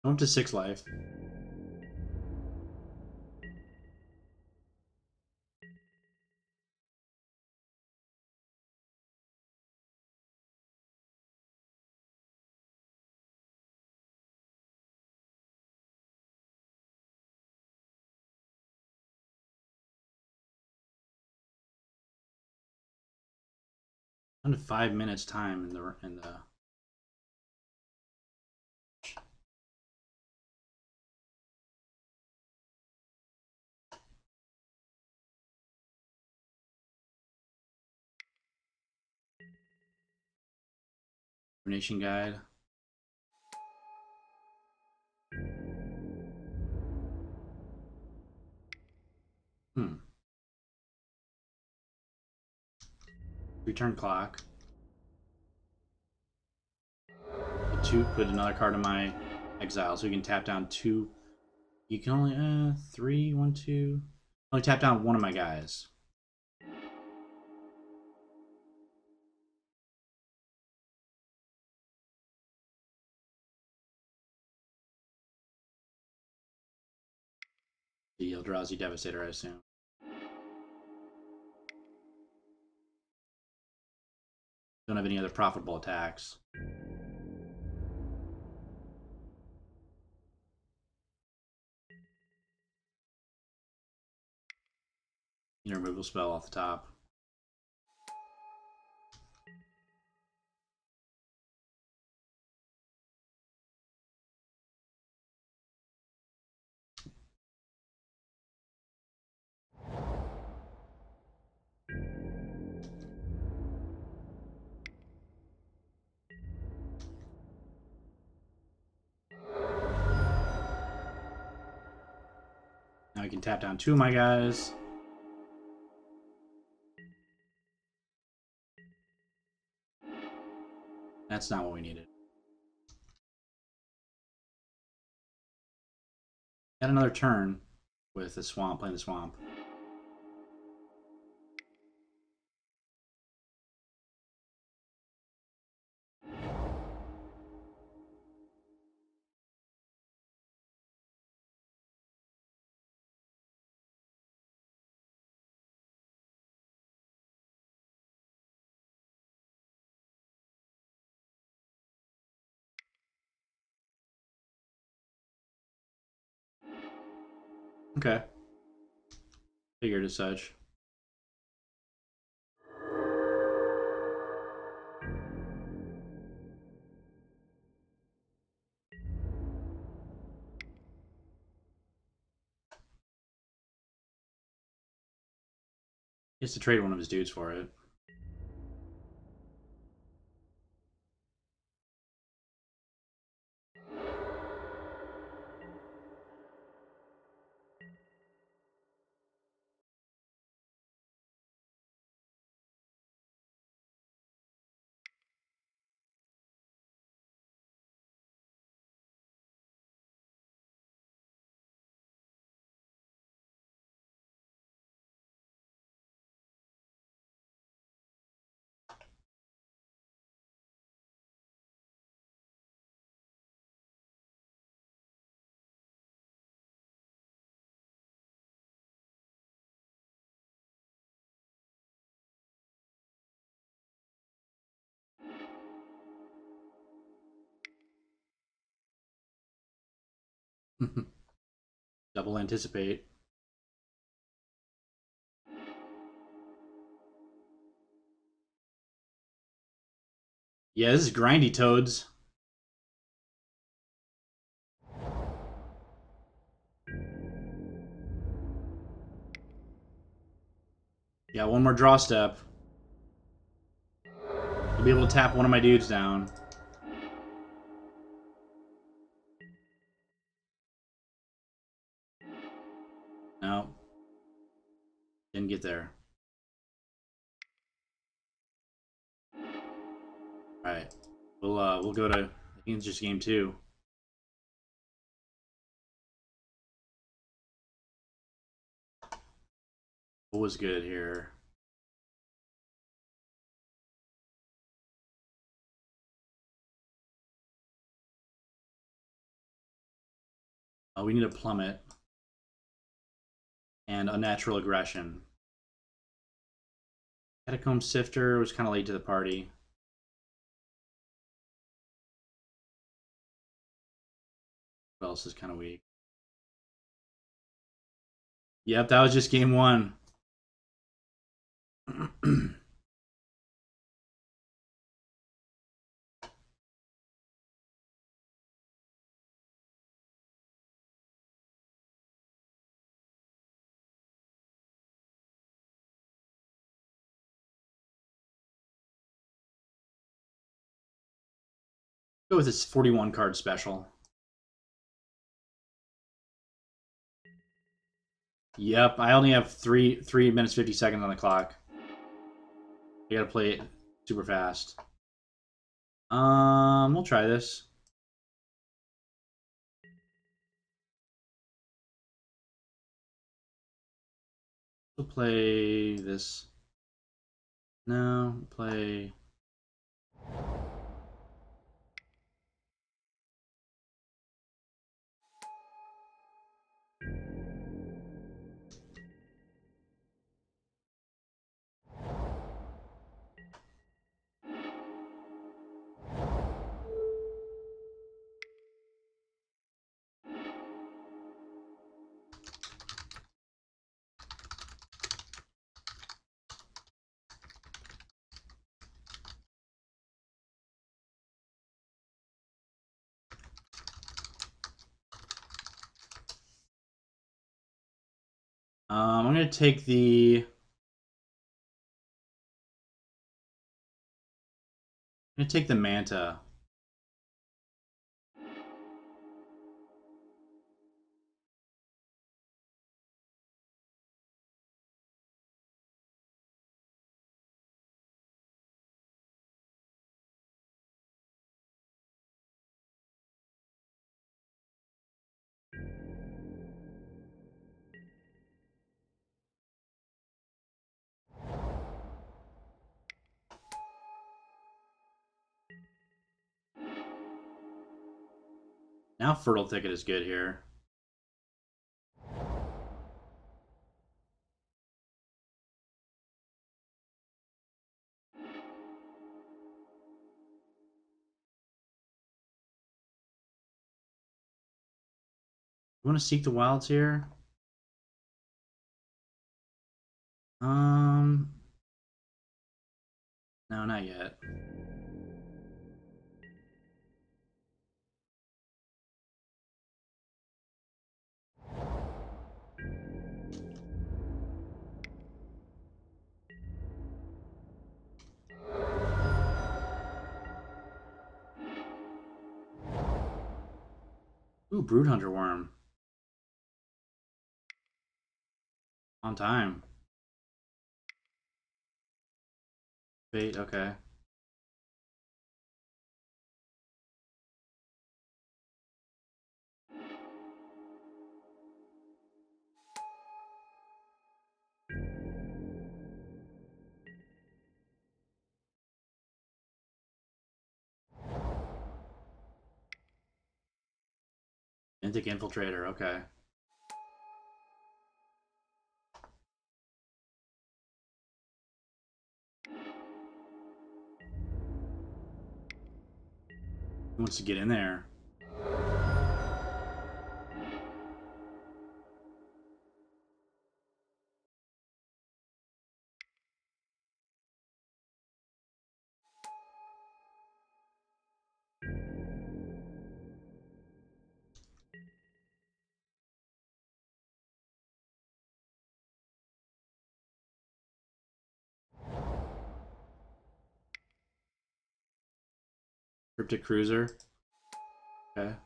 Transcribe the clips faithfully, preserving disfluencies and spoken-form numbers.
I'm up to six life. Under five minutes time in the in the. Nation guide. Hmm. Return clock. Put two. Put another card in my exile, so we can tap down two. You can only uh three, one, two. Only tap down one of my guys. The Eldrazi Devastator, I assume. Don't have any other profitable attacks. Need a removal spell off the top. Now I can tap down two of my guys. That's not what we needed. Got another turn with the swamp, playing the swamp. Okay. Figured as such. He has to trade one of his dudes for it. Double anticipate. Yeah, this is grindy toads. Yeah, one more draw step. I'll be able to tap one of my dudes down. No. Didn't get there. Alright. We'll uh we'll go to I think it's just game two. What was good here? Uh, we need a plummet. And unnatural aggression. Catacomb Sifter was kind of late to the party. What else is kind of weak? Yep, that was just game one. Go with this forty-one card special. Yep, I only have three three minutes fifty seconds on the clock. I gotta play it super fast. Um, we'll try this. We'll play this. No, we'll play. Um, I'm gonna take the. I'm gonna take the Manta. Now Fertile Thicket is good here. You want to Seek the Wilds here? Um, no, not yet. Ooh, Broodhunter Worm. On time. Wait, okay. Intic Infiltrator, okay. Who wants to get in there? Cryptic Cruiser. Okay.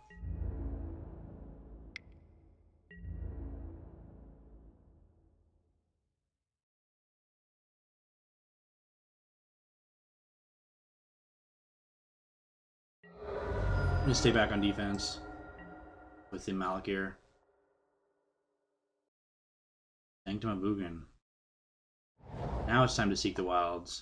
I'm gonna stay back on defense with the Malakir. Sanctum Abugan. Now it's time to Seek the Wilds.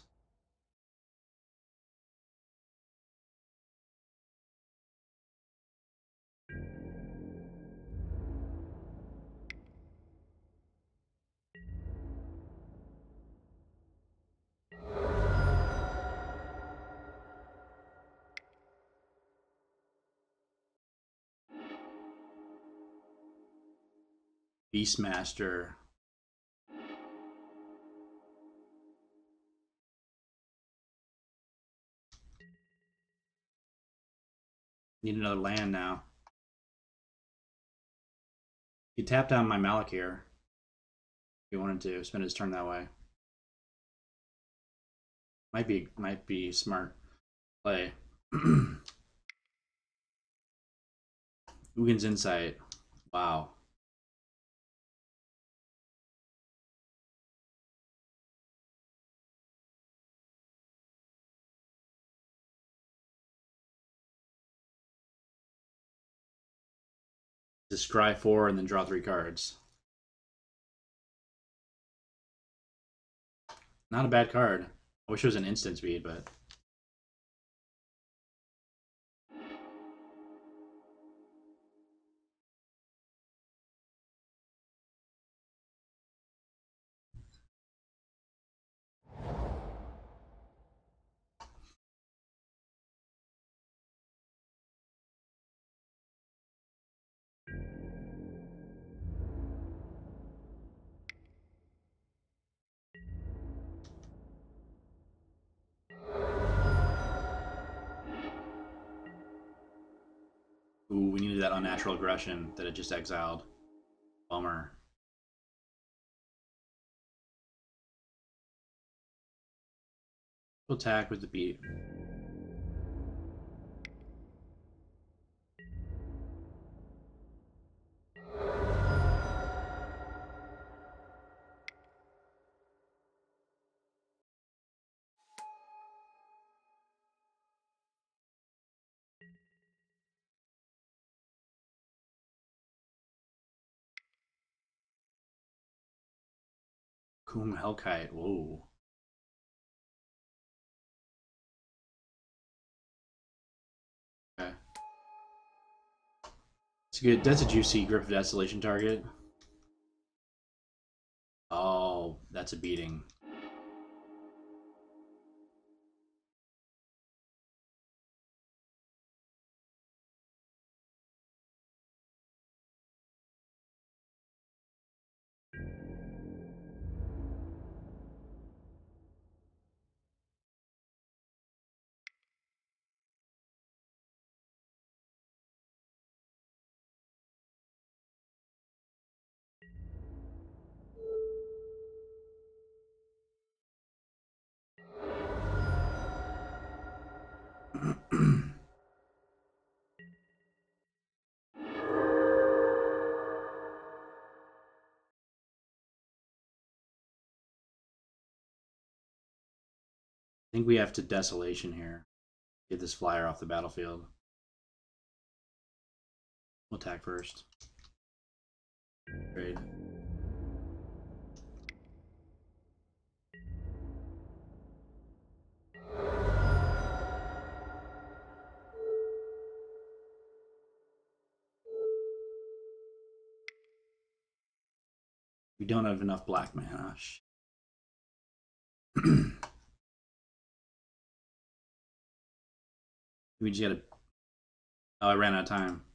Beastmaster. Need another land now. You tap down my Malakir. If you wanted to spend his turn that way. Might be might be smart play. Ugin's Insight. Wow. Just scry four and then draw three cards. Not a bad card. I wish it was an instant speed, but ooh, we needed that unnatural aggression that it just exiled. Bummer. Attack with the beat. Kum Hellkite. Whoa. Okay. It's good. That's a juicy Grip of Desolation target. Oh, that's a beating. I think we have to Desolation here. Get this flyer off the battlefield. We'll attack first. Trade. We don't have enough black mana. We just gotta. Oh, I ran out of time.